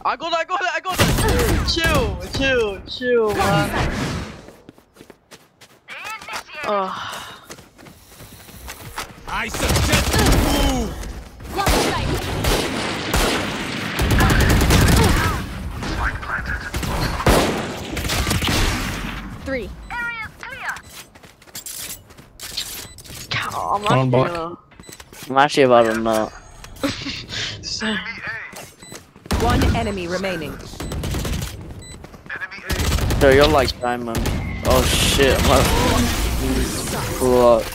I got it. Chill, man. I suggest you move. Spike planted. 3. I'm On board. I'm actually about to know. One enemy remaining. Enemy A. So you're like diamond. Oh shit, my. Blood.